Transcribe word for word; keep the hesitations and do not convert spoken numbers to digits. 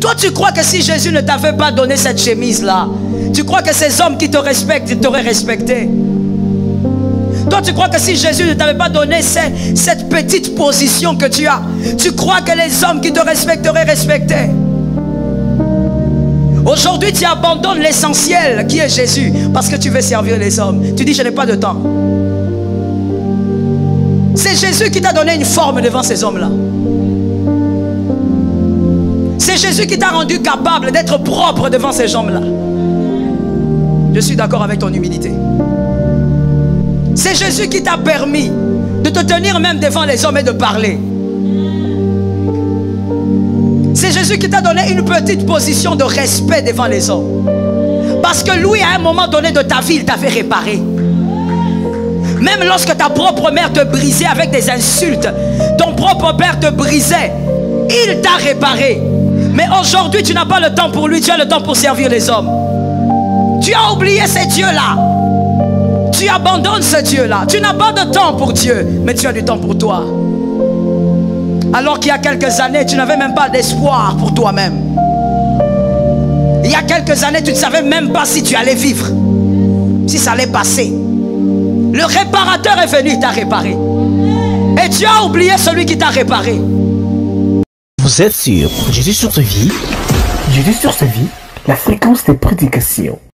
Toi, tu crois que si Jésus ne t'avait pas donné cette chemise-là, tu crois que ces hommes qui te respectent t'auraient respecté? Toi, tu crois que si Jésus ne t'avait pas donné cette, cette petite position que tu as, tu crois que les hommes qui te respecteraient respecté? Aujourd'hui, tu abandonnes l'essentiel qui est Jésus parce que tu veux servir les hommes. Tu dis, je n'ai pas de temps. C'est Jésus qui t'a donné une forme devant ces hommes-là. C'est Jésus qui t'a rendu capable d'être propre devant ces hommes-là. Je suis d'accord avec ton humilité. C'est Jésus qui t'a permis de te tenir même devant les hommes et de parler. C'est Jésus qui t'a donné une petite position de respect devant les hommes. Parce que lui, à un moment donné de ta vie, il t'avait réparé. Même lorsque ta propre mère te brisait avec des insultes, ton propre père te brisait, il t'a réparé. Mais aujourd'hui, tu n'as pas le temps pour lui, tu as le temps pour servir les hommes. Tu as oublié ces dieux-là. Tu abandonnes ce Dieu-là. Tu n'as pas de temps pour Dieu, mais tu as du temps pour toi. Alors qu'il y a quelques années, tu n'avais même pas d'espoir pour toi-même. Il y a quelques années, tu ne savais même pas si tu allais vivre, si ça allait passer. Le réparateur est venu, il t'a réparé. Et tu as oublié celui qui t'a réparé. Vous êtes sur Jésus sur ta vie. Jésus sur sa vie, la fréquence des prédications.